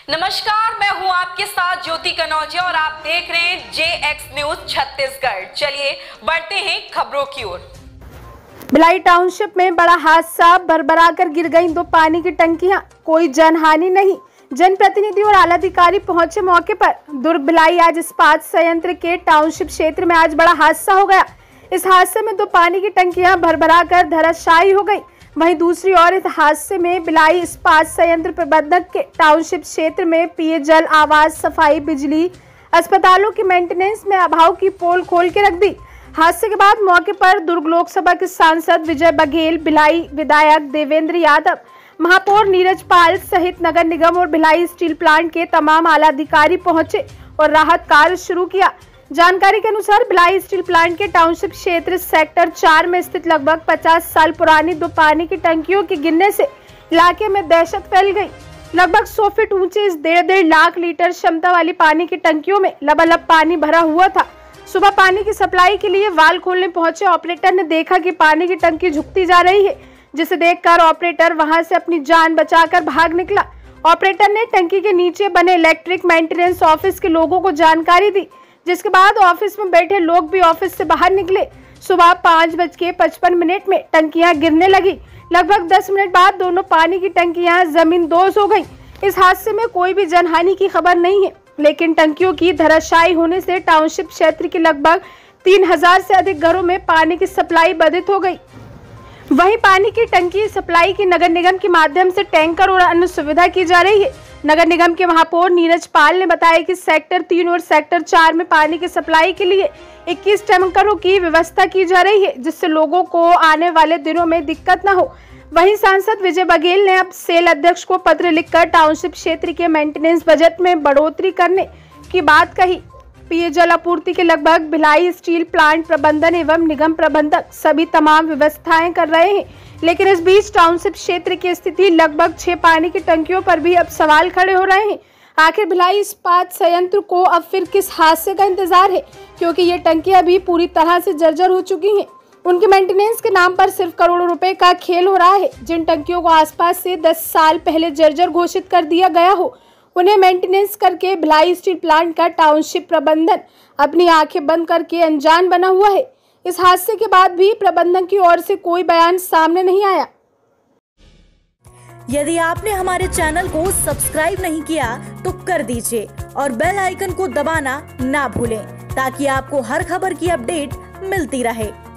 नमस्कार, मैं हूं आपके साथ ज्योति कनौजिया और आप देख रहे हैं JX न्यूज छत्तीसगढ़। चलिए बढ़ते हैं खबरों की ओर। भिलाई टाउनशिप में बड़ा हादसा, भरभराकर गिर गई 2 पानी की टंकियां, कोई जनहानि नहीं। जनप्रतिनिधि और आलाधिकारी पहुंचे मौके पर। दुर्ग भिलाई आज इस्पात संयंत्र के टाउनशिप क्षेत्र में आज बड़ा हादसा हो गया। इस हादसे में 2 पानी की टंकियां भरभराकर धराशायी हो गई। वहीं दूसरी ओर इस हादसे में भिलाई इस्पात संयंत्र प्रबंधक के टाउनशिप क्षेत्र में पेयजल, आवास, सफाई, बिजली, अस्पतालों की मेंटेनेंस में अभाव की पोल खोल के रख दी। हादसे के बाद मौके पर दुर्ग लोकसभा के सांसद विजय बघेल, भिलाई विधायक देवेंद्र यादव, महापौर नीरज पाल सहित नगर निगम और भिलाई स्टील प्लांट के तमाम आला अधिकारी पहुंचे और राहत कार्य शुरू किया। जानकारी के अनुसार भिलाई स्टील प्लांट के टाउनशिप क्षेत्र सेक्टर 4 में स्थित लगभग 50 साल पुरानी 2 पानी की टंकियों के गिरने से इलाके में दहशत फैल गई। लगभग 100 फीट ऊंचे इस 1.5 लाख लीटर क्षमता वाली पानी की टंकियों में लबालब पानी भरा हुआ था। सुबह पानी की सप्लाई के लिए वाल्व खोलने पहुंचे ऑपरेटर ने देखा कि पानी की टंकी झुकती जा रही है, जिसे देखकर ऑपरेटर वहां से अपनी जान बचाकर भाग निकला। ऑपरेटर ने टंकी के नीचे बने इलेक्ट्रिक मेंटेनेंस ऑफिस के लोगों को जानकारी दी, जिसके बाद ऑफिस में बैठे लोग भी ऑफिस से बाहर निकले। सुबह 5:55 में टंकियां गिरने लगी। लगभग 10 मिनट बाद दोनों पानी की टंकियां जमींदोज हो गईं। इस हादसे में कोई भी जनहानि की खबर नहीं है, लेकिन टंकियों की धराशायी होने से टाउनशिप क्षेत्र के लगभग 3000 से अधिक घरों में पानी की सप्लाई बाधित हो गई। वहीं पानी की टंकी सप्लाई की नगर निगम के माध्यम से टैंकर और अन्य सुविधा की जा रही है। नगर निगम के महापौर नीरज पाल ने बताया कि सेक्टर 3 और सेक्टर 4 में पानी की सप्लाई के लिए 21 टैंकरों की व्यवस्था की जा रही है, जिससे लोगों को आने वाले दिनों में दिक्कत न हो। वहीं सांसद विजय बघेल ने अब सेल अध्यक्ष को पत्र लिखकर टाउनशिप क्षेत्र के मेंटेनेंस बजट में बढ़ोतरी करने की बात कही। पेयजल आपूर्ति के लगभग भिलाई स्टील प्लांट प्रबंधन एवं निगम प्रबंधक सभी तमाम व्यवस्थाएं कर रहे हैं, लेकिन इस बीच टाउनशिप क्षेत्र की स्थिति लगभग 6 पानी की टंकियों पर भी अब सवाल खड़े हो रहे हैं। आखिर भिलाई इस्पात संयंत्र को अब फिर किस हादसे का इंतजार है, क्योंकि ये टंकियां भी पूरी तरह से जर्जर हो चुकी हैं। उनके मेंटेनेंस के नाम पर सिर्फ करोड़ों रुपए का खेल हो रहा है। जिन टंकियों को आसपास से 10 साल पहले जर्जर घोषित कर दिया गया हो, उन्हें मेंटेनेंस करके भिलाई स्टील प्लांट का टाउनशिप प्रबंधन अपनी आंखें बंद करके अनजान बना हुआ है। इस हादसे के बाद भी प्रबंधन की ओर से कोई बयान सामने नहीं आया। यदि आपने हमारे चैनल को सब्सक्राइब नहीं किया तो कर दीजिए और बेल आइकन को दबाना ना भूलें, ताकि आपको हर खबर की अपडेट मिलती रहे।